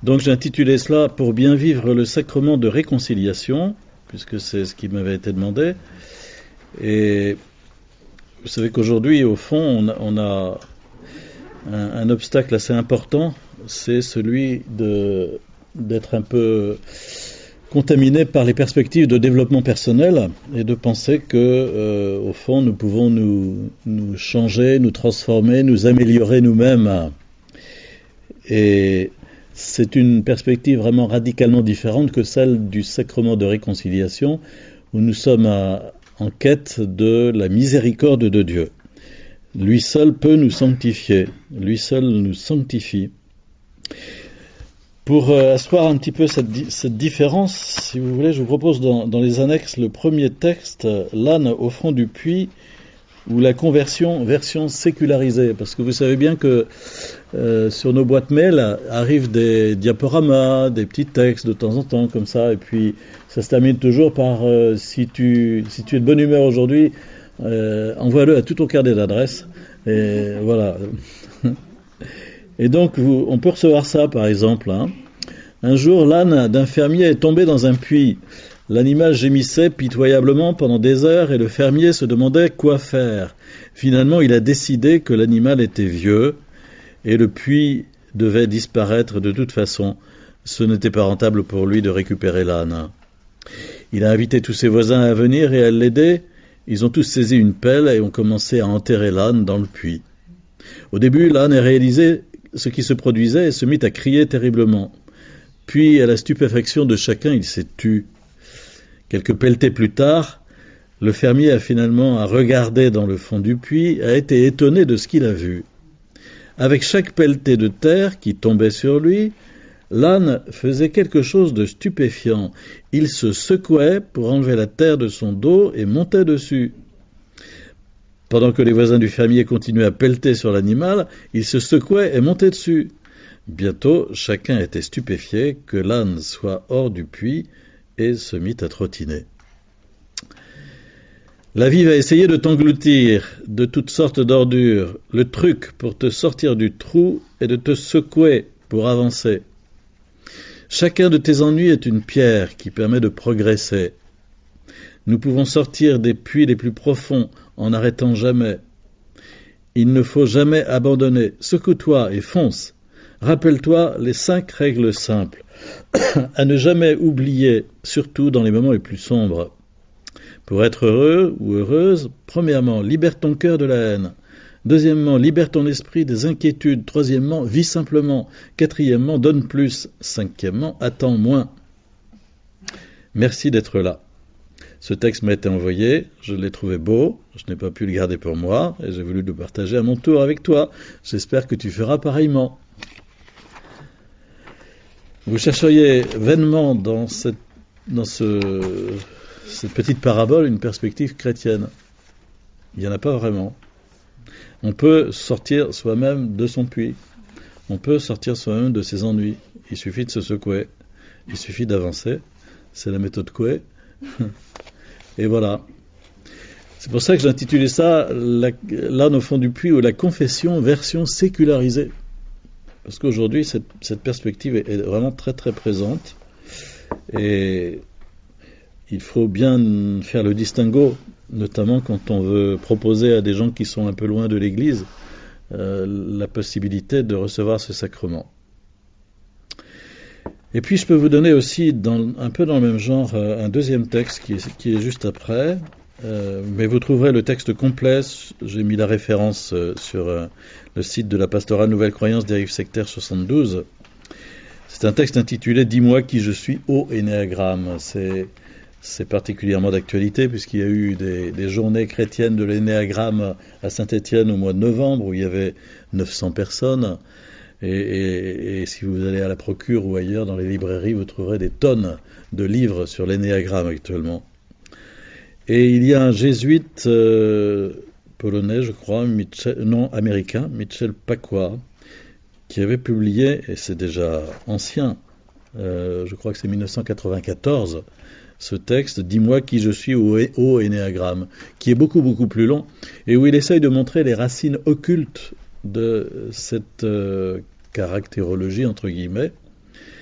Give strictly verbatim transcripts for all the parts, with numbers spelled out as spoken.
Donc j'ai intitulé cela « Pour bien vivre le sacrement de réconciliation », puisque c'est ce qui m'avait été demandé. Et vous savez qu'aujourd'hui, au fond, on a, on a un, un obstacle assez important, c'est celui de, d'être un peu contaminé par les perspectives de développement personnel et de penser que, euh, au fond, nous pouvons nous, nous changer, nous transformer, nous améliorer nous-mêmes. Et c'est une perspective vraiment radicalement différente que celle du sacrement de réconciliation, où nous sommes à, en quête de la miséricorde de Dieu. Lui seul peut nous sanctifier, lui seul nous sanctifie. Pour euh, asseoir un petit peu cette, di- cette différence, si vous voulez, je vous propose dans, dans les annexes le premier texte, l'âne au fond du puits, ou la conversion version sécularisée, parce que vous savez bien que euh, sur nos boîtes mail arrivent des diaporamas, des petits textes de temps en temps comme ça, et puis ça se termine toujours par euh, si tu si tu es de bonne humeur aujourd'hui, euh, envoie-le à tout ton carnet d'adresse, et voilà. Et donc vous, on peut recevoir ça par exemple. Hein. Un jour, l'âne d'un fermier est tombé dans un puits. L'animal gémissait pitoyablement pendant des heures et le fermier se demandait quoi faire. Finalement, il a décidé que l'animal était vieux et le puits devait disparaître de toute façon. Ce n'était pas rentable pour lui de récupérer l'âne. Il a invité tous ses voisins à venir et à l'aider. Ils ont tous saisi une pelle et ont commencé à enterrer l'âne dans le puits. Au début, l'âne a réalisé ce qui se produisait et se mit à crier terriblement. Puis, à la stupéfaction de chacun, il s'est tu. Quelques pelletées plus tard, le fermier a finalement à regarder dans le fond du puits, a été étonné de ce qu'il a vu. Avec chaque pelletée de terre qui tombait sur lui, l'âne faisait quelque chose de stupéfiant. Il se secouait pour enlever la terre de son dos et montait dessus. Pendant que les voisins du fermier continuaient à pelleter sur l'animal, il se secouait et montait dessus. Bientôt, chacun était stupéfié que l'âne soit hors du puits et se mit à trottiner. La vie va essayer de t'engloutir de toutes sortes d'ordures. Le truc pour te sortir du trou est de te secouer pour avancer. Chacun de tes ennuis est une pierre qui permet de progresser. Nous pouvons sortir des puits les plus profonds en n'arrêtant jamais. Il ne faut jamais abandonner. Secoue-toi et fonce. Rappelle-toi les cinq règles simples. À ne jamais oublier, surtout dans les moments les plus sombres. Pour être heureux ou heureuse, premièrement, libère ton cœur de la haine. Deuxièmement, libère ton esprit des inquiétudes. Troisièmement, vis simplement. Quatrièmement, donne plus. Cinquièmement, attends moins. Merci d'être là. Ce texte m'a été envoyé, je l'ai trouvé beau, je n'ai pas pu le garder pour moi, et j'ai voulu le partager à mon tour avec toi. J'espère que tu feras pareillement. Vous chercheriez vainement dans cette, dans ce, cette petite parabole une perspective chrétienne. Il n'y en a pas vraiment. On peut sortir soi-même de son puits. On peut sortir soi-même de ses ennuis. Il suffit de se secouer. Il suffit d'avancer. C'est la méthode Coué. Et voilà. C'est pour ça que j'ai intitulé ça la, l'âne au fond du puits ou la confession version sécularisée. Parce qu'aujourd'hui, cette, cette perspective est, est vraiment très très présente. Et il faut bien faire le distinguo, notamment quand on veut proposer à des gens qui sont un peu loin de l'Église euh, la possibilité de recevoir ce sacrement. Et puis je peux vous donner aussi, dans, un peu dans le même genre, un deuxième texte qui est, qui est juste après, euh, mais vous trouverez le texte complet, j'ai mis la référence euh, sur euh, le site de la Pastorale Nouvelle Croyance Dérive Sectaire soixante-douze. C'est un texte intitulé « Dis-moi qui je suis au Énéagramme ». C'est, c'est particulièrement d'actualité puisqu'il y a eu des, des journées chrétiennes de l'Énéagramme à Saint-Étienne au mois de novembre où il y avait neuf cents personnes. Et, et, et si vous allez à la Procure ou ailleurs dans les librairies, vous trouverez des tonnes de livres sur l'énéagramme actuellement. Et il y a un jésuite euh, polonais, je crois, Michel, non, américain, Michel Pacwa, qui avait publié, et c'est déjà ancien, euh, je crois que c'est dix-neuf cent quatre-vingt-quatorze, ce texte « Dis-moi qui je suis au, au Énéagramme », qui est beaucoup, beaucoup plus long, et où il essaye de montrer les racines occultes de cette euh, caractérologie, entre guillemets,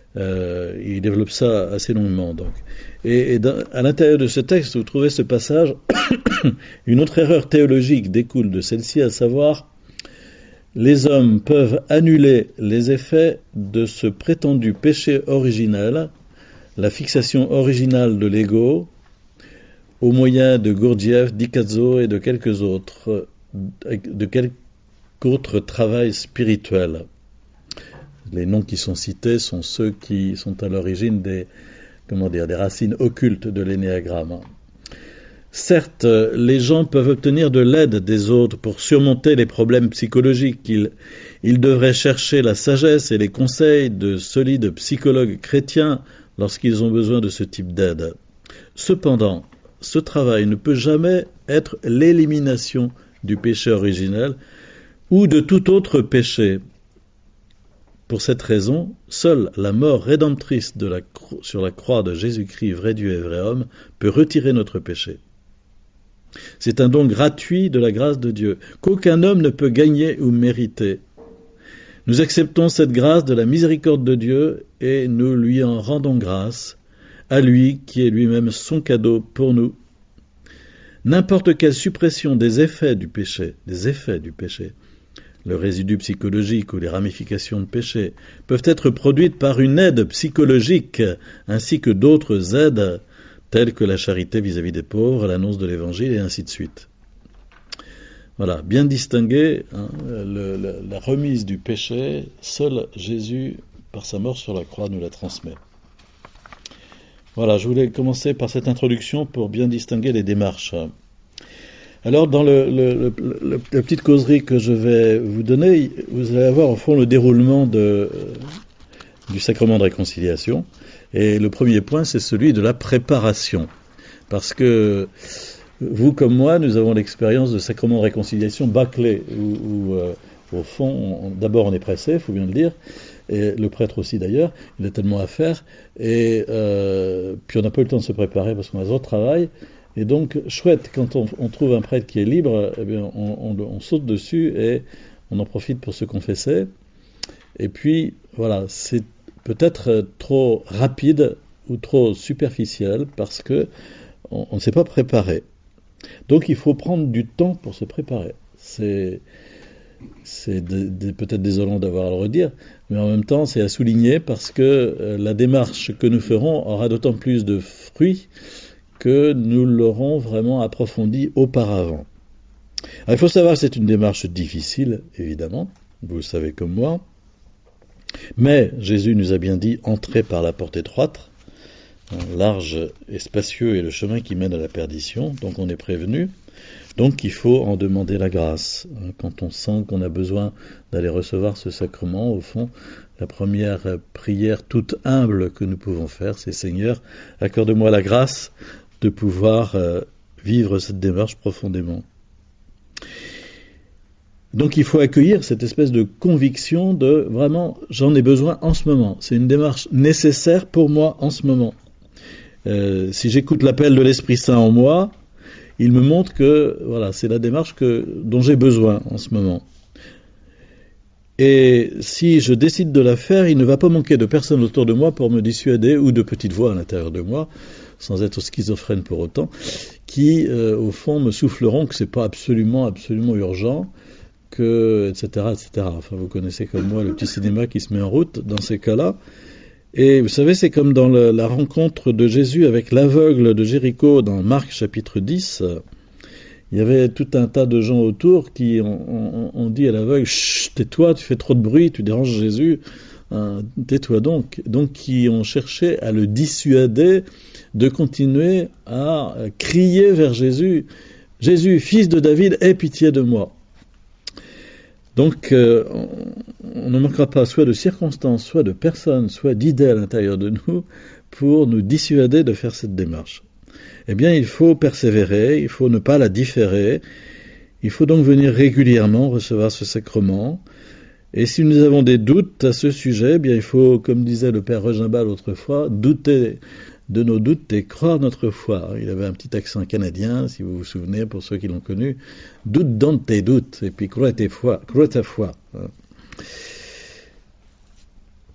Euh, il développe ça assez longuement. Donc. Et, et dans, à l'intérieur de ce texte, vous trouvez ce passage, une autre erreur théologique découle de celle-ci, à savoir, les hommes peuvent annuler les effets de ce prétendu péché originel, la fixation originale de l'ego, au moyen de Gurdjieff, d'Ikazo et de quelques autres, de quelques autres travails spirituels. Les noms qui sont cités sont ceux qui sont à l'origine des, comment dire, des racines occultes de l'énéagramme. Certes, les gens peuvent obtenir de l'aide des autres pour surmonter les problèmes psychologiques. Ils, ils devraient chercher la sagesse et les conseils de solides psychologues chrétiens lorsqu'ils ont besoin de ce type d'aide. Cependant, ce travail ne peut jamais être l'élimination du péché originel ou de tout autre péché. Pour cette raison, seule la mort rédemptrice de la cro- sur la croix de Jésus-Christ, vrai Dieu et vrai homme, peut retirer notre péché. C'est un don gratuit de la grâce de Dieu, qu'aucun homme ne peut gagner ou mériter. Nous acceptons cette grâce de la miséricorde de Dieu et nous lui en rendons grâce, à lui qui est lui-même son cadeau pour nous. N'importe quelle suppression des effets du péché, des effets du péché, le résidu psychologique ou les ramifications de péché, peuvent être produites par une aide psychologique, ainsi que d'autres aides, telles que la charité vis-à-vis des pauvres, l'annonce de l'évangile et ainsi de suite. Voilà, bien distinguer hein, le, le, la remise du péché, seul Jésus, par sa mort sur la croix, nous la transmet. Voilà, je voulais commencer par cette introduction pour bien distinguer les démarches. Alors, dans le, le, le, le, la petite causerie que je vais vous donner, vous allez avoir au fond le déroulement de, du sacrement de réconciliation. Et le premier point, c'est celui de la préparation. Parce que vous comme moi, nous avons l'expérience de sacrement de réconciliation bâclé, où, où euh, au fond, on, d'abord on est pressé, il faut bien le dire, et le prêtre aussi d'ailleurs, il a tellement à faire, et euh, puis on n'a pas eu le temps de se préparer parce qu'on a trop de travail. Et donc, chouette, quand on, on trouve un prêtre qui est libre, eh bien, on, on, on saute dessus et on en profite pour se confesser. Et puis, voilà, c'est peut-être trop rapide ou trop superficiel parce que on ne s'est pas préparé. Donc, il faut prendre du temps pour se préparer. C'est, c'est de, de, peut-être désolant d'avoir à le redire, mais en même temps, c'est à souligner parce que euh, la démarche que nous ferons aura d'autant plus de fruits que nous l'aurons vraiment approfondi auparavant. Alors, il faut savoir que c'est une démarche difficile, évidemment, vous le savez comme moi, mais Jésus nous a bien dit « Entrez par la porte étroite », large et spacieux est le chemin qui mène à la perdition, donc on est prévenu, donc il faut en demander la grâce. Quand on sent qu'on a besoin d'aller recevoir ce sacrement, au fond, la première prière toute humble que nous pouvons faire, c'est « Seigneur, accorde-moi la grâce » de pouvoir euh, vivre cette démarche profondément. Donc il faut accueillir cette espèce de conviction de vraiment j'en ai besoin en ce moment. C'est une démarche nécessaire pour moi en ce moment. Euh, si j'écoute l'appel de l'Esprit Saint en moi, il me montre que voilà, c'est la démarche que, dont j'ai besoin en ce moment. Et si je décide de la faire, il ne va pas manquer de personnes autour de moi pour me dissuader, ou de petites voix à l'intérieur de moi, sans être schizophrène pour autant, qui, euh, au fond, me souffleront que c'est pas absolument, absolument urgent, que, et cetera, et cetera. Enfin, vous connaissez comme moi le petit cinéma qui se met en route dans ces cas-là. Et vous savez, c'est comme dans le, la rencontre de Jésus avec l'aveugle de Jéricho dans Marc chapitre dix. Il y avait tout un tas de gens autour qui ont, ont, ont dit à l'aveugle « Chut, tais-toi, tu fais trop de bruit, tu déranges Jésus, hein, tais-toi donc ». Donc, qui ont cherché à le dissuader de continuer à crier vers Jésus « Jésus, fils de David, aie pitié de moi ». Donc, euh, on, on ne manquera pas soit de circonstances, soit de personnes, soit d'idées à l'intérieur de nous pour nous dissuader de faire cette démarche. Eh bien, il faut persévérer, il faut ne pas la différer, il faut donc venir régulièrement recevoir ce sacrement. Et si nous avons des doutes à ce sujet, eh bien, il faut, comme disait le père Regimbal autrefois, douter de nos doutes et croire notre foi. Il avait un petit accent canadien, si vous vous souvenez, pour ceux qui l'ont connu. Doute dans tes doutes, et puis crois tes foi, crois ta foi.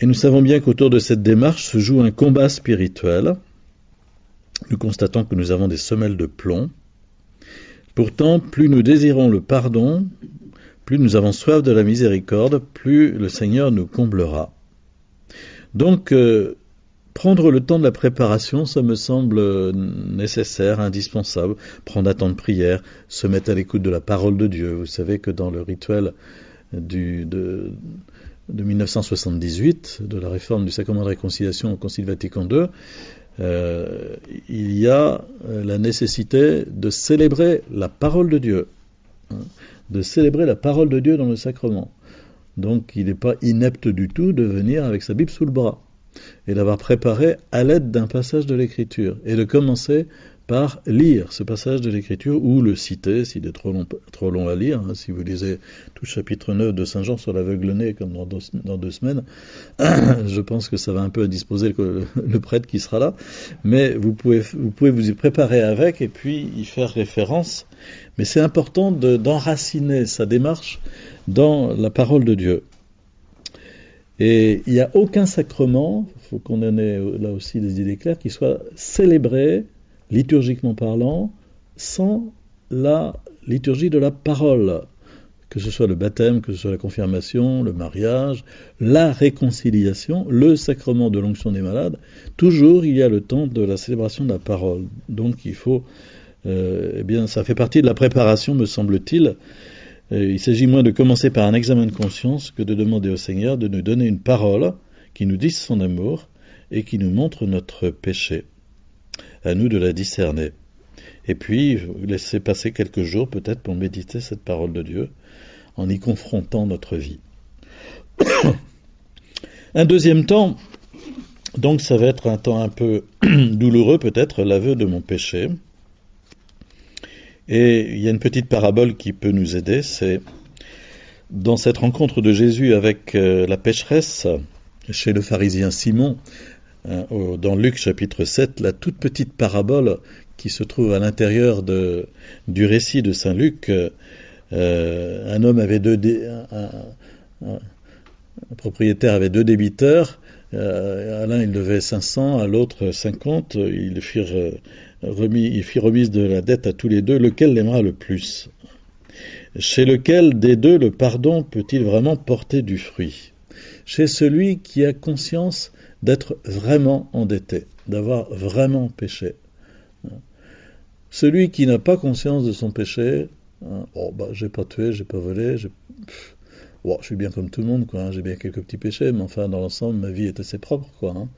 Et nous savons bien qu'autour de cette démarche se joue un combat spirituel. Nous constatons que nous avons des semelles de plomb. Pourtant, plus nous désirons le pardon, plus nous avons soif de la miséricorde, plus le Seigneur nous comblera. Donc, euh, prendre le temps de la préparation, ça me semble nécessaire, indispensable. Prendre un temps de prière, se mettre à l'écoute de la parole de Dieu. Vous savez que dans le rituel du, de, de mille neuf cent soixante-dix-huit, de la réforme du sacrement de réconciliation au Concile Vatican deux, euh, il y a la nécessité de célébrer la parole de Dieu. Hein, de célébrer la parole de Dieu dans le sacrement. Donc il n'est pas inepte du tout de venir avec sa Bible sous le bras et d'avoir préparé à l'aide d'un passage de l'Écriture et de commencer par lire ce passage de l'Écriture ou le citer s'il est trop long, trop long à lire. Hein, si vous lisez tout le chapitre neuf de Saint Jean sur l'aveugle-né comme dans deux, dans deux semaines, je pense que ça va un peu indisposer le, le prêtre qui sera là, mais vous pouvez, vous pouvez vous y préparer avec et puis y faire référence. Mais c'est important de, d'enraciner sa démarche dans la parole de Dieu. Et il n'y a aucun sacrement, il faut qu'on en ait là aussi des idées claires, qui soit célébré, liturgiquement parlant, sans la liturgie de la parole. Que ce soit le baptême, que ce soit la confirmation, le mariage, la réconciliation, le sacrement de l'onction des malades, toujours il y a le temps de la célébration de la parole. Donc il faut, euh, eh bien, ça fait partie de la préparation, me semble-t-il. Il s'agit moins de commencer par un examen de conscience que de demander au Seigneur de nous donner une parole qui nous dise son amour et qui nous montre notre péché. À nous de la discerner. Et puis, laisser passer quelques jours peut-être pour méditer cette parole de Dieu en y confrontant notre vie. Un deuxième temps, donc ça va être un temps un peu douloureux peut-être, l'aveu de mon péché. Et il y a une petite parabole qui peut nous aider, c'est dans cette rencontre de Jésus avec euh, la pécheresse, chez le pharisien Simon, hein, au, dans Luc chapitre sept, la toute petite parabole qui se trouve à l'intérieur de, du récit de Saint Luc. Euh, un homme avait deux, dé, un, un, un propriétaire avait deux débiteurs, euh, à l'un il devait cinq cents, à l'autre cinquante, ils firent... Euh, Remis, il fit remise de la dette à tous les deux, lequel l'aimera le plus? Chez lequel des deux le pardon peut-il vraiment porter du fruit? Chez celui qui a conscience d'être vraiment endetté, d'avoir vraiment péché. Celui qui n'a pas conscience de son péché, hein, oh bah j'ai pas tué, j'ai pas volé, j'ai... Bon, je suis bien comme tout le monde, quoi, hein, j'ai bien quelques petits péchés, mais enfin dans l'ensemble ma vie est assez propre, quoi. Hein.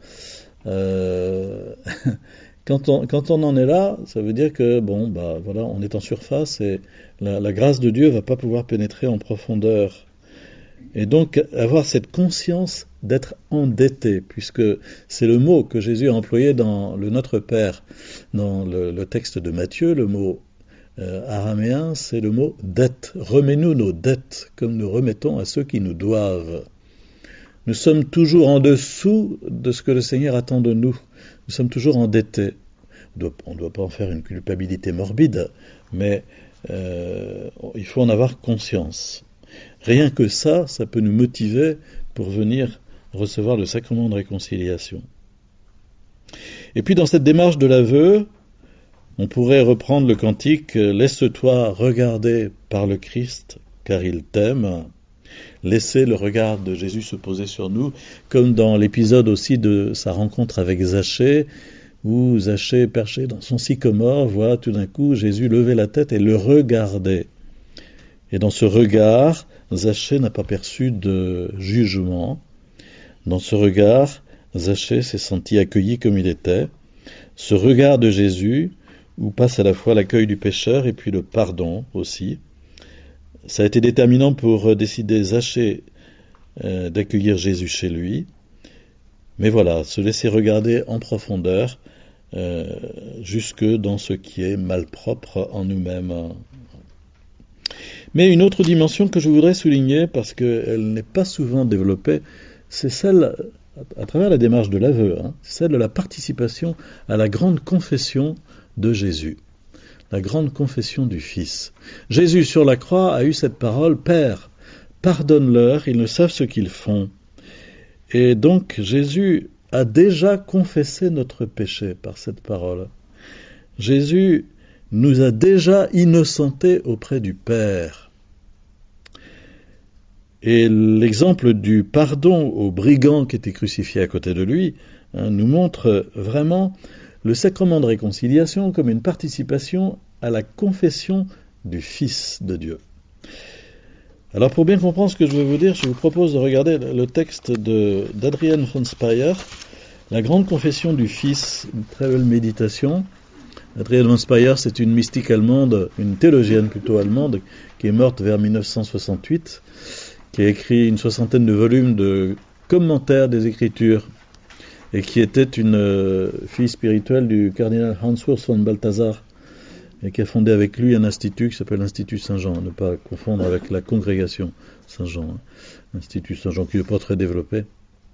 Euh... Quand on, quand on en est là, ça veut dire que, bon, bah, voilà, on est en surface et la, la grâce de Dieu va pas pouvoir pénétrer en profondeur. Et donc, avoir cette conscience d'être endetté, puisque c'est le mot que Jésus a employé dans le Notre Père, dans le, le texte de Matthieu, le mot euh, araméen, c'est le mot dette. Remets-nous nos dettes, comme nous remettons à ceux qui nous doivent. Nous sommes toujours en dessous de ce que le Seigneur attend de nous. Nous sommes toujours endettés. On ne doit pas en faire une culpabilité morbide, mais euh, il faut en avoir conscience. Rien que ça, ça peut nous motiver pour venir recevoir le sacrement de réconciliation. Et puis dans cette démarche de l'aveu, on pourrait reprendre le cantique « Laisse-toi regarder par le Christ, car il t'aime ». Laisser le regard de Jésus se poser sur nous, comme dans l'épisode aussi de sa rencontre avec Zachée, où Zachée, perché dans son sycomore, voit tout d'un coup Jésus lever la tête et le regarder. Et dans ce regard, Zachée n'a pas perçu de jugement. Dans ce regard, Zachée s'est senti accueilli comme il était. Ce regard de Jésus, où passe à la fois l'accueil du pécheur et puis le pardon aussi, ça a été déterminant pour décider Zachée euh, d'accueillir Jésus chez lui. Mais voilà, se laisser regarder en profondeur, euh, jusque dans ce qui est malpropre en nous-mêmes. Mais une autre dimension que je voudrais souligner, parce qu'elle n'est pas souvent développée, c'est celle, à travers la démarche de l'aveu, hein, c'est celle de la participation à la grande confession de Jésus. La grande confession du Fils. Jésus sur la croix a eu cette parole, « Père, pardonne-leur, ils ne savent ce qu'ils font ». Et donc Jésus a déjà confessé notre péché par cette parole. Jésus nous a déjà innocentés auprès du Père. Et l'exemple du pardon au brigand qui était crucifié à côté de lui hein, nous montre vraiment le sacrement de réconciliation comme une participation à la confession du Fils de Dieu. Alors pour bien comprendre ce que je veux vous dire, je vous propose de regarder le texte de, d'Adrienne von Speyer, La grande confession du Fils, une très belle méditation. Adrienne von Speyer, c'est une mystique allemande, une théologienne plutôt allemande, qui est morte vers mille neuf cent soixante-huit, qui a écrit une soixantaine de volumes de commentaires des Écritures, et qui était une euh, fille spirituelle du cardinal Hans Urs von Balthasar, et qui a fondé avec lui un institut qui s'appelle l'Institut Saint-Jean, à ne pas confondre avec la congrégation Saint-Jean, hein. L'Institut Saint-Jean qui n'est pas très développé.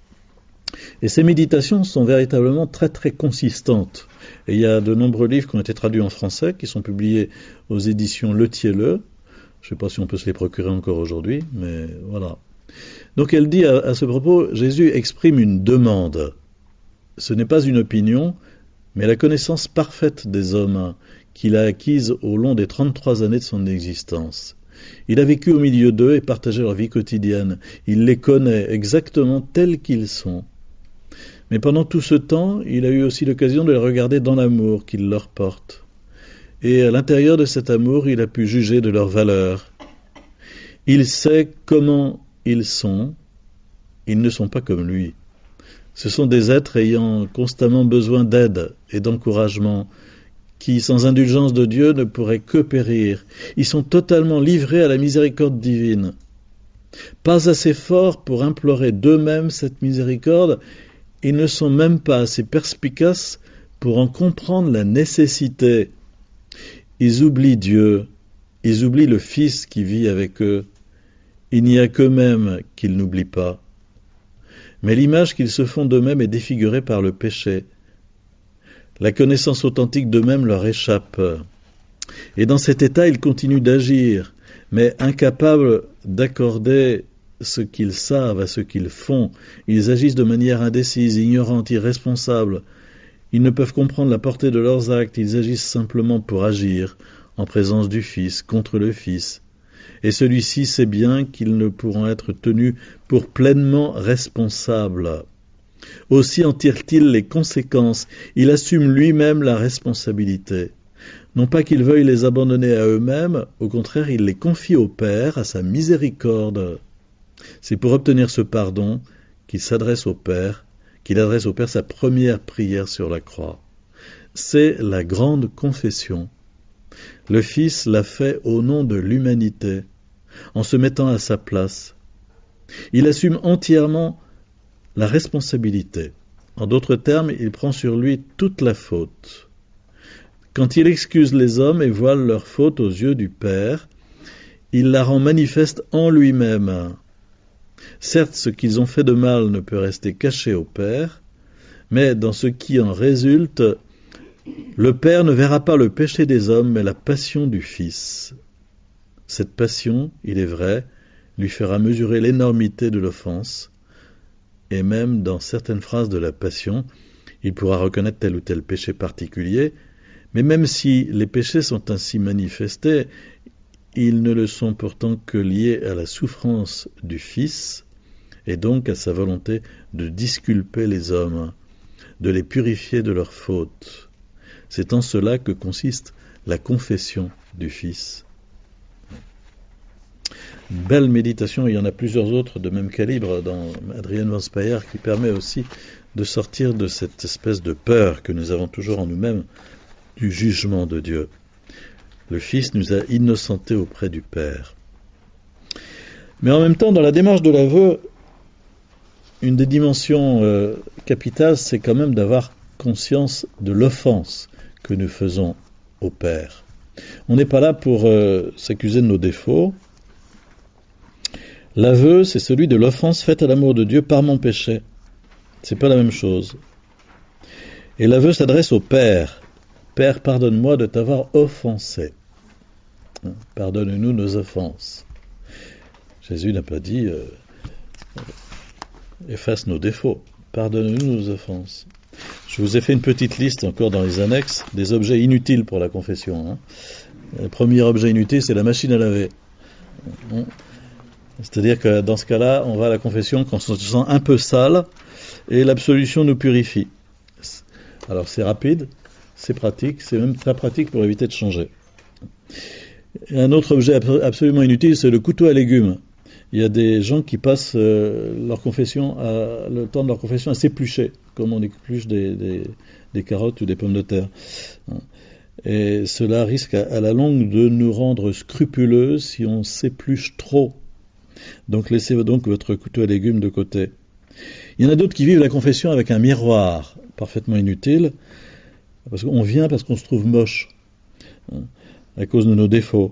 Et ces méditations sont véritablement très très consistantes. Et il y a de nombreux livres qui ont été traduits en français, qui sont publiés aux éditions Le Thielleux. Je ne sais pas si on peut se les procurer encore aujourd'hui, mais voilà. Donc elle dit à, à ce propos, Jésus exprime une demande. Ce n'est pas une opinion, mais la connaissance parfaite des hommes qu'il a acquise au long des trente-trois années de son existence. Il a vécu au milieu d'eux et partagé leur vie quotidienne. Il les connaît exactement tels qu'ils sont. Mais pendant tout ce temps, il a eu aussi l'occasion de les regarder dans l'amour qu'il leur porte. Et à l'intérieur de cet amour, il a pu juger de leur valeur. Il sait comment ils sont. Ils ne sont pas comme lui. Ce sont des êtres ayant constamment besoin d'aide et d'encouragement, qui, sans indulgence de Dieu, ne pourraient que périr. Ils sont totalement livrés à la miséricorde divine. Pas assez forts pour implorer d'eux-mêmes cette miséricorde, ils ne sont même pas assez perspicaces pour en comprendre la nécessité. Ils oublient Dieu, ils oublient le Fils qui vit avec eux. Il n'y a qu'eux-mêmes qu'ils n'oublient pas. Mais l'image qu'ils se font d'eux-mêmes est défigurée par le péché. La connaissance authentique d'eux-mêmes leur échappe. Et dans cet état, ils continuent d'agir, mais incapables d'accorder ce qu'ils savent à ce qu'ils font. Ils agissent de manière indécise, ignorante, irresponsable. Ils ne peuvent comprendre la portée de leurs actes, ils agissent simplement pour agir, en présence du Fils, contre le Fils. Et celui-ci sait bien qu'ils ne pourront être tenus pour pleinement responsables. Aussi en tire-t-il les conséquences, il assume lui-même la responsabilité. Non pas qu'il veuille les abandonner à eux-mêmes, au contraire, il les confie au Père, à sa miséricorde. C'est pour obtenir ce pardon qu'il s'adresse au Père, qu'il adresse au Père sa première prière sur la croix. C'est la grande confession. Le Fils l'a fait au nom de l'humanité, en se mettant à sa place. Il assume entièrement la responsabilité. En d'autres termes, il prend sur lui toute la faute. Quand il excuse les hommes et voile leur faute aux yeux du Père, il la rend manifeste en lui-même. Certes, ce qu'ils ont fait de mal ne peut rester caché au Père, mais dans ce qui en résulte, le Père ne verra pas le péché des hommes, mais la passion du Fils. Cette passion, il est vrai, lui fera mesurer l'énormité de l'offense, et même dans certaines phrases de la passion, il pourra reconnaître tel ou tel péché particulier, mais même si les péchés sont ainsi manifestés, ils ne le sont pourtant que liés à la souffrance du Fils, et donc à sa volonté de disculper les hommes, de les purifier de leurs fautes. C'est en cela que consiste la confession du Fils. Une belle méditation, il y en a plusieurs autres de même calibre dans Adrienne von Speyer qui permet aussi de sortir de cette espèce de peur que nous avons toujours en nous-mêmes du jugement de Dieu. Le Fils nous a innocentés auprès du Père. Mais en même temps, dans la démarche de l'aveu, une des dimensions euh, capitales, c'est quand même d'avoir conscience de l'offense que nous faisons au Père. On n'est pas là pour euh, s'accuser de nos défauts. L'aveu, c'est celui de l'offense faite à l'amour de Dieu par mon péché. C'est pas la même chose. Et l'aveu s'adresse au Père. Père, pardonne-moi de t'avoir offensé. Pardonne-nous nos offenses. Jésus n'a pas dit euh, efface nos défauts. Pardonne-nous nos offenses. Je vous ai fait une petite liste encore dans les annexes des objets inutiles pour la confession. Hein. Le premier objet inutile, c'est la machine à laver. C'est-à-dire que dans ce cas-là, on va à la confession quand on se sent un peu sale et l'absolution nous purifie. Alors c'est rapide, c'est pratique, c'est même très pratique pour éviter de changer. Et un autre objet absolument inutile, c'est le couteau à légumes. Il y a des gens qui passent euh, leur confession à, le temps de leur confession à s'éplucher, comme on épluche des, des, des carottes ou des pommes de terre. Et cela risque à, à la longue de nous rendre scrupuleux si on s'épluche trop. Donc laissez donc votre couteau à légumes de côté. Il y en a d'autres qui vivent la confession avec un miroir parfaitement inutile, parce qu'on vient parce qu'on se trouve moche, hein, à cause de nos défauts.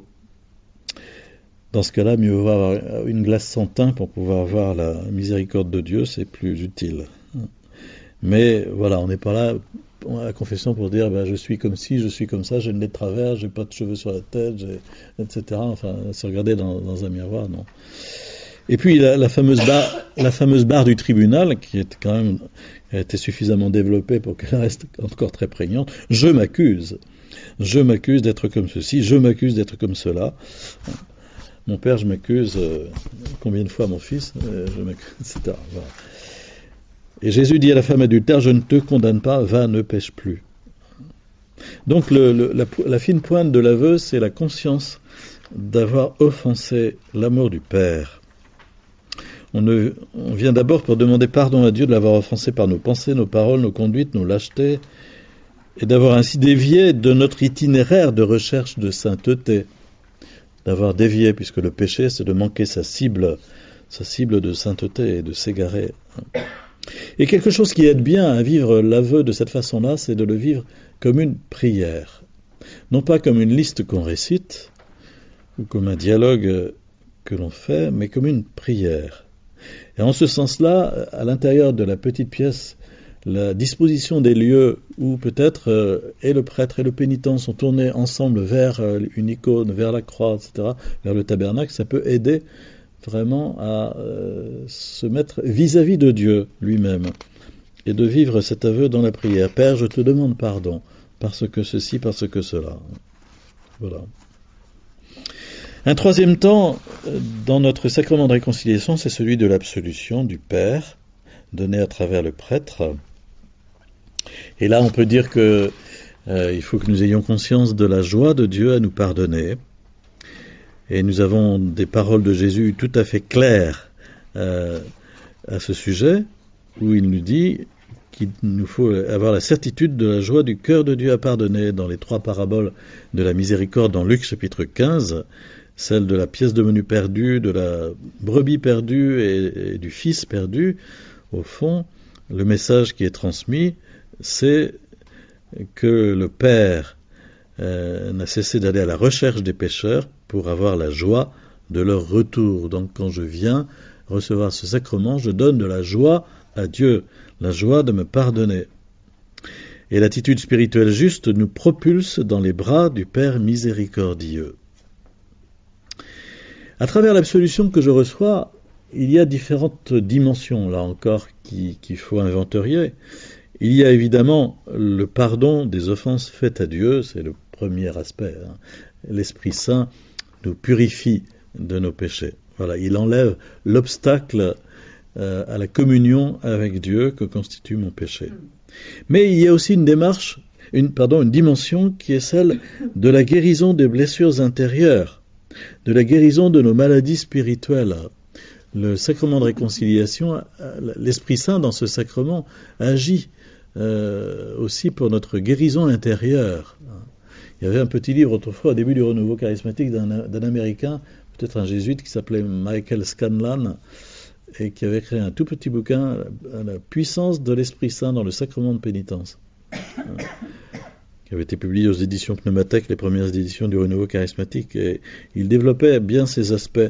Dans ce cas-là, mieux vaut avoir une glace sans teint pour pouvoir voir la miséricorde de Dieu, c'est plus utile. Mais voilà, on n'est pas là à la confession pour dire ben, je suis comme ci, je suis comme ça, j'ai le nez de travers, j'ai pas de cheveux sur la tête, j'ai, et cetera. Enfin, se regarder dans, dans un miroir, non. Et puis la, la fameuse barre, la fameuse barre du tribunal, qui est quand même a été suffisamment développée pour qu'elle reste encore très prégnante. Je m'accuse, je m'accuse d'être comme ceci, je m'accuse d'être comme cela. Mon père, je m'accuse, euh, combien de fois mon fils, euh, je m'accuse, et cetera. Voilà. Et Jésus dit à la femme adultère, je ne te condamne pas, va, ne pêche plus. Donc le, le, la, la fine pointe de l'aveu, c'est la conscience d'avoir offensé l'amour du Père. On, ne, on vient d'abord pour demander pardon à Dieu de l'avoir offensé par nos pensées, nos paroles, nos conduites, nos lâchetés, et d'avoir ainsi dévié de notre itinéraire de recherche de sainteté. D'avoir dévié, puisque le péché, c'est de manquer sa cible, sa cible de sainteté et de s'égarer. Et quelque chose qui aide bien à vivre l'aveu de cette façon-là, c'est de le vivre comme une prière. Non pas comme une liste qu'on récite, ou comme un dialogue que l'on fait, mais comme une prière. Et en ce sens-là, à l'intérieur de la petite pièce, la disposition des lieux où peut-être euh, et le prêtre et le pénitent sont tournés ensemble vers euh, une icône, vers la croix, et cetera, vers le tabernacle, ça peut aider vraiment à euh, se mettre vis-à-vis de Dieu lui-même et de vivre cet aveu dans la prière. Père, je te demande pardon parce que ceci, parce que cela. Voilà. Un troisième temps dans notre sacrement de réconciliation, c'est celui de l'absolution du Père, donné à travers le prêtre. Et là, on peut dire que euh, il faut que nous ayons conscience de la joie de Dieu à nous pardonner. Et nous avons des paroles de Jésus tout à fait claires euh, à ce sujet, où il nous dit qu'il nous faut avoir la certitude de la joie du cœur de Dieu à pardonner. Dans les trois paraboles de la miséricorde dans Luc chapitre quinze, celle de la pièce de menu perdue, de la brebis perdue et, et du fils perdu, au fond, le message qui est transmis, c'est que le Père euh, n'a cessé d'aller à la recherche des pécheurs pour avoir la joie de leur retour. Donc quand je viens recevoir ce sacrement, je donne de la joie à Dieu, la joie de me pardonner. Et l'attitude spirituelle juste nous propulse dans les bras du Père miséricordieux. À travers l'absolution que je reçois, il y a différentes dimensions, là encore, qui, qu'il faut inventorier. Il y a évidemment le pardon des offenses faites à Dieu, c'est le premier aspect. Hein. L'Esprit Saint nous purifie de nos péchés. Voilà, il enlève l'obstacle euh, à la communion avec Dieu que constitue mon péché. Mais il y a aussi une démarche, une, pardon, une dimension qui est celle de la guérison des blessures intérieures, de la guérison de nos maladies spirituelles. Le sacrement de réconciliation, l'Esprit Saint dans ce sacrement agit euh, aussi pour notre guérison intérieure. Il y avait un petit livre autrefois au début du renouveau charismatique d'un, d'un Américain, peut-être un jésuite qui s'appelait Michael Scanlan, et qui avait créé un tout petit bouquin, La puissance de l'Esprit Saint dans le sacrement de pénitence, qui avait été publié aux éditions Pneumathèque, les premières éditions du renouveau charismatique, et il développait bien ces aspects.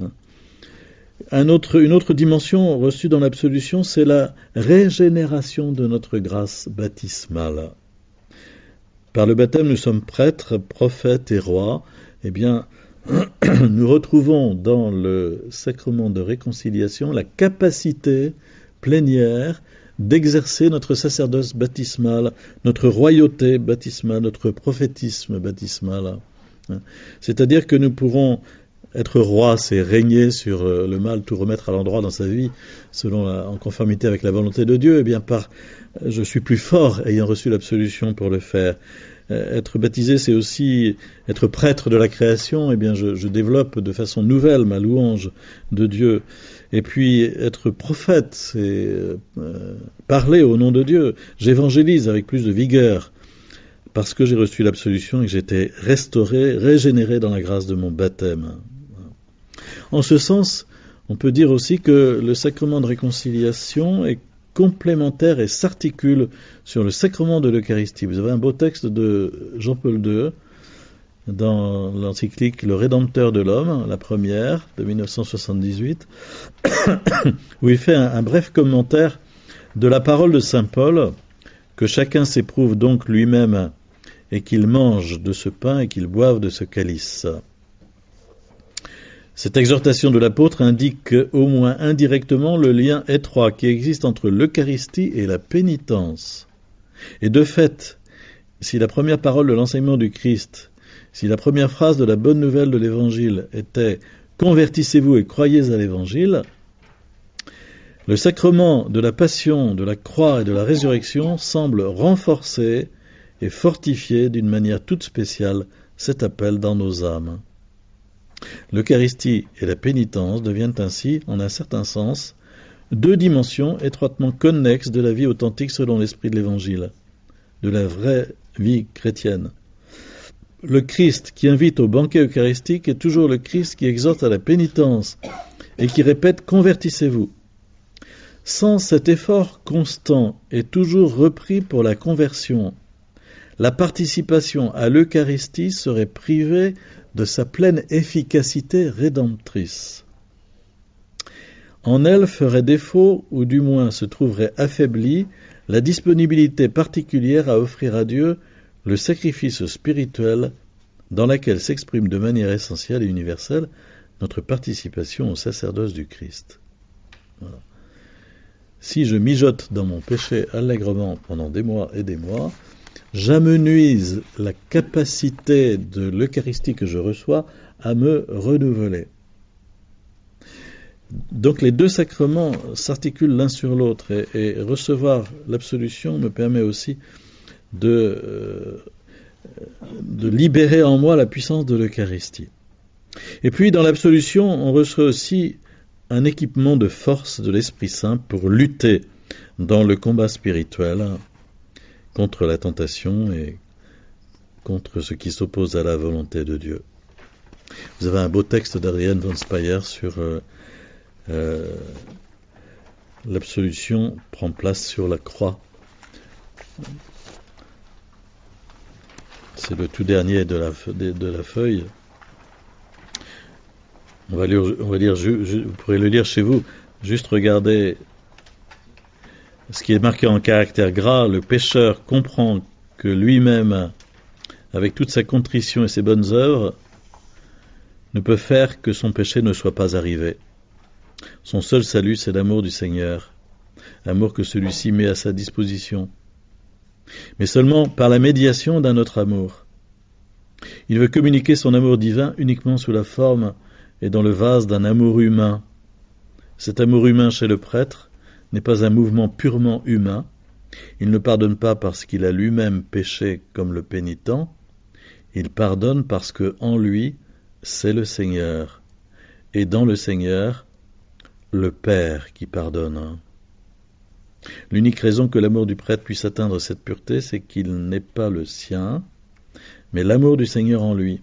Un autre, une autre dimension reçue dans l'absolution, c'est la régénération de notre grâce baptismale. Par le baptême, nous sommes prêtres, prophètes et rois. Eh bien, nous retrouvons dans le sacrement de réconciliation la capacité plénière d'exercer notre sacerdoce baptismal, notre royauté baptismale, notre prophétisme baptismal. C'est-à-dire que nous pourrons être rois, c'est régner sur le mal, tout remettre à l'endroit dans sa vie, selon la, en conformité avec la volonté de Dieu. Eh bien, par je suis plus fort, ayant reçu l'absolution pour le faire. Être baptisé, c'est aussi être prêtre de la création. Eh bien, je, je développe de façon nouvelle ma louange de Dieu. Et puis, être prophète, c'est euh, parler au nom de Dieu. J'évangélise avec plus de vigueur parce que j'ai reçu l'absolution et que j'ai été restauré, régénéré dans la grâce de mon baptême. En ce sens, on peut dire aussi que le sacrement de réconciliation est complémentaire et s'articule sur le sacrement de l'Eucharistie. Vous avez un beau texte de Jean-Paul deux dans l'encyclique Le Rédempteur de l'homme, la première, de mille neuf cent soixante-dix-huit, où il fait un, un bref commentaire de la parole de saint Paul, que chacun s'éprouve donc lui-même et qu'il mange de ce pain et qu'il boive de ce calice. Cette exhortation de l'apôtre indique au moins indirectement le lien étroit qui existe entre l'Eucharistie et la pénitence. Et de fait, si la première parole de l'enseignement du Christ, si la première phrase de la bonne nouvelle de l'Évangile était « Convertissez-vous et croyez à l'Évangile », le sacrement de la passion, de la croix et de la résurrection semble renforcer et fortifier d'une manière toute spéciale cet appel dans nos âmes. L'Eucharistie et la pénitence deviennent ainsi, en un certain sens, deux dimensions étroitement connexes de la vie authentique selon l'esprit de l'Évangile, de la vraie vie chrétienne. Le Christ qui invite au banquet eucharistique est toujours le Christ qui exhorte à la pénitence et qui répète « Convertissez-vous ». Sans cet effort constant et toujours repris pour la conversion, la participation à l'Eucharistie serait privée de sa pleine efficacité rédemptrice. En elle ferait défaut, ou du moins se trouverait affaiblie, la disponibilité particulière à offrir à Dieu le sacrifice spirituel dans laquelle s'exprime de manière essentielle et universelle notre participation au sacerdoce du Christ. Voilà. Si je mijote dans mon péché allègrement pendant des mois et des mois, j'amenuise la capacité de l'Eucharistie que je reçois à me renouveler. Donc les deux sacrements s'articulent l'un sur l'autre et, et recevoir l'absolution me permet aussi de, euh, de libérer en moi la puissance de l'Eucharistie. Et puis dans l'absolution, on reçoit aussi un équipement de force de l'Esprit Saint pour lutter dans le combat spirituel contre la tentation et contre ce qui s'oppose à la volonté de Dieu. Vous avez un beau texte d'Adrienne von Speyer sur euh, euh, l'absolution prend place sur la croix. C'est le tout dernier de la, de, de la feuille. On va lire, on va lire je, je, vous pourrez le lire chez vous. Juste regardez ce qui est marqué en caractère gras. Le pécheur comprend que lui-même, avec toute sa contrition et ses bonnes œuvres, ne peut faire que son péché ne soit pas arrivé. Son seul salut, c'est l'amour du Seigneur, amour que celui-ci met à sa disposition, mais seulement par la médiation d'un autre amour. Il veut communiquer son amour divin uniquement sous la forme et dans le vase d'un amour humain. Cet amour humain chez le prêtre n'est pas un mouvement purement humain. Il ne pardonne pas parce qu'il a lui-même péché comme le pénitent. Il pardonne parce que en lui, c'est le Seigneur. Et dans le Seigneur, le Père qui pardonne. L'unique raison que l'amour du prêtre puisse atteindre cette pureté, c'est qu'il n'est pas le sien, mais l'amour du Seigneur en lui.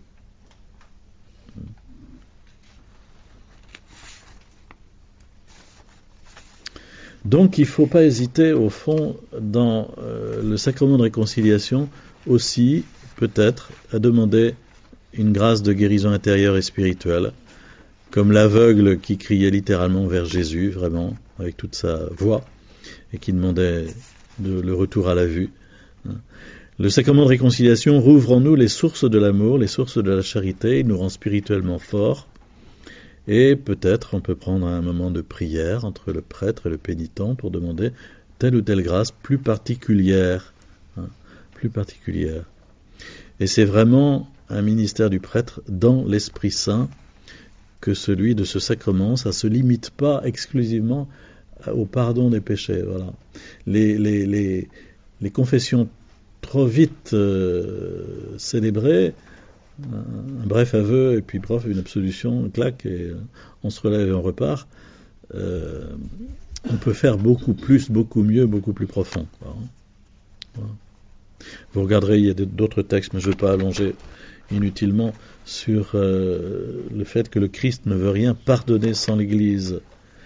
Donc il ne faut pas hésiter, au fond, dans euh, le sacrement de réconciliation, aussi, peut-être, à demander une grâce de guérison intérieure et spirituelle, comme l'aveugle qui criait littéralement vers Jésus, vraiment, avec toute sa voix, et qui demandait de, le retour à la vue. Le sacrement de réconciliation rouvre en nous les sources de l'amour, les sources de la charité, il nous rend spirituellement forts, Et peut-être on peut prendre un moment de prière entre le prêtre et le pénitent pour demander telle ou telle grâce plus particulière, hein, plus particulière. Et c'est vraiment un ministère du prêtre dans l'Esprit Saint que celui de ce sacrement. Ça ne se limite pas exclusivement au pardon des péchés. Voilà. Les, les, les, les confessions trop vite euh, célébrées, un bref aveu et puis bref une absolution, clac, et on se relève et on repart. Euh, on peut faire beaucoup plus, beaucoup mieux, beaucoup plus profond. Voilà. Voilà. Vous regarderez, il y a d'autres textes, mais je ne vais pas allonger inutilement sur euh, le fait que le Christ ne veut rien pardonner sans l'Église.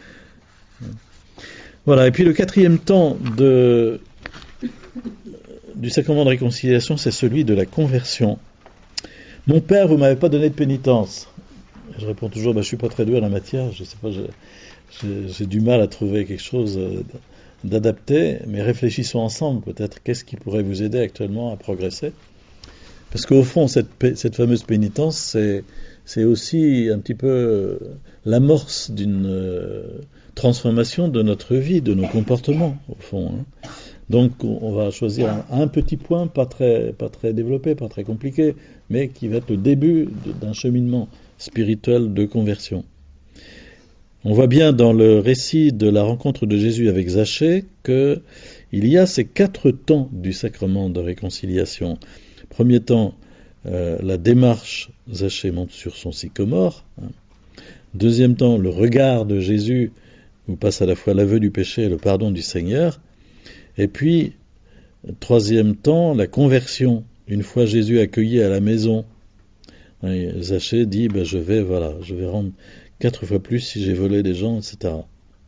Voilà, et puis le quatrième temps de, du sacrement de réconciliation, c'est celui de la conversion. Mon père, vous ne m'avez pas donné de pénitence. Je réponds toujours, bah, je ne suis pas très doué en la matière, je sais pas, je, je, j'ai du mal à trouver quelque chose d'adapté, mais réfléchissons ensemble peut-être, qu'est-ce qui pourrait vous aider actuellement à progresser. Parce qu'au fond, cette, cette fameuse pénitence, c'est, c'est aussi un petit peu l'amorce d'une euh, transformation de notre vie, de nos comportements, au fond. Hein. Donc, on va choisir un, un petit point, pas très, pas très développé, pas très compliqué, mais qui va être le début de, d'un cheminement spirituel de conversion. On voit bien dans le récit de la rencontre de Jésus avec Zachée qu'il y a ces quatre temps du sacrement de réconciliation. Premier temps, euh, la démarche, Zachée monte sur son sycomore. Hein. Deuxième temps, le regard de Jésus, où passe à la fois l'aveu du péché et le pardon du Seigneur. Et puis, troisième temps, la conversion. Une fois Jésus accueilli à la maison, hein, Zachée dit, ben, je vais, voilà, je vais rendre quatre fois plus si j'ai volé des gens, et cetera.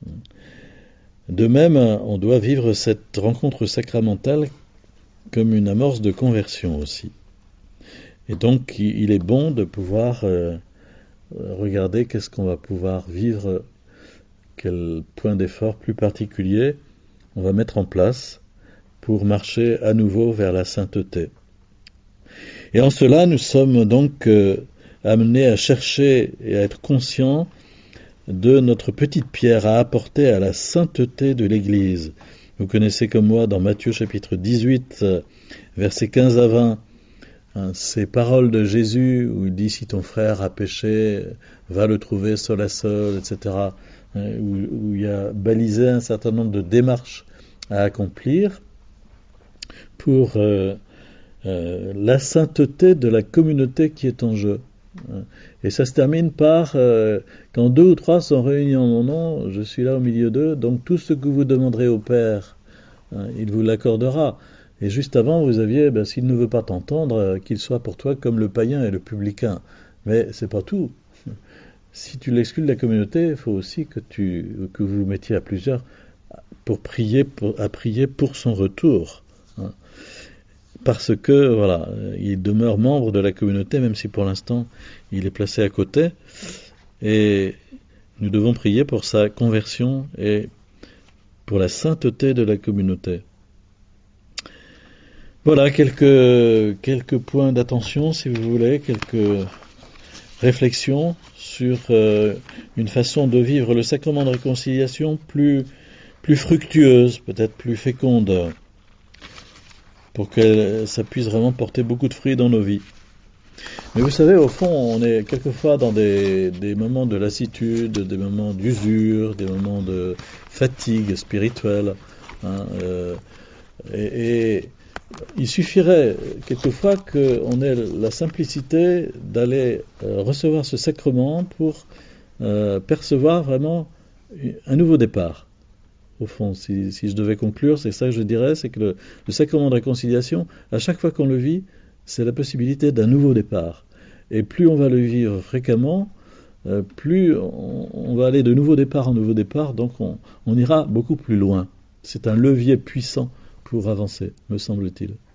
De même, on doit vivre cette rencontre sacramentale comme une amorce de conversion aussi. Et donc, il est bon de pouvoir euh, regarder qu'est-ce qu'on va pouvoir vivre, quel point d'effort plus particulier on va mettre en place pour marcher à nouveau vers la sainteté. Et en cela, nous sommes donc euh, amenés à chercher et à être conscients de notre petite pierre à apporter à la sainteté de l'Église. Vous connaissez comme moi dans Matthieu chapitre dix-huit, versets quinze à vingt, hein, ces paroles de Jésus où il dit « Si ton frère a péché, va le trouver seul à seul », et cetera, hein, où, où il y a balisé un certain nombre de démarches à accomplir pour euh, euh, la sainteté de la communauté qui est en jeu. Et ça se termine par euh, quand deux ou trois sont réunis en mon nom, je suis là au milieu d'eux, donc tout ce que vous demanderez au Père, hein, il vous l'accordera. Et juste avant, vous aviez, ben, s'il ne veut pas t'entendre, euh, qu'il soit pour toi comme le païen et le publicain. Mais c'est pas tout. Si tu l'exclus de la communauté, il faut aussi que tu que vous vous mettiez à plusieurs pour prier, pour, à prier pour son retour. Hein. Parce que, voilà, il demeure membre de la communauté, même si pour l'instant, il est placé à côté. Et nous devons prier pour sa conversion et pour la sainteté de la communauté. Voilà, quelques, quelques points d'attention, si vous voulez, quelques réflexions sur euh, une façon de vivre le sacrement de réconciliation plus, plus fructueuse, peut-être plus féconde, pour que ça puisse vraiment porter beaucoup de fruits dans nos vies. Mais vous savez, au fond, on est quelquefois dans des, des moments de lassitude, des moments d'usure, des moments de fatigue spirituelle. Hein, euh, et, et il suffirait quelquefois qu'on ait la simplicité d'aller euh, recevoir ce sacrement pour euh, percevoir vraiment un nouveau départ. Au fond, si, si je devais conclure, c'est ça que je dirais, c'est que le, le sacrement de réconciliation, à chaque fois qu'on le vit, c'est la possibilité d'un nouveau départ. Et plus on va le vivre fréquemment, euh, plus on, on va aller de nouveau départ en nouveau départ, donc on, on ira beaucoup plus loin. C'est un levier puissant pour avancer, me semble-t-il.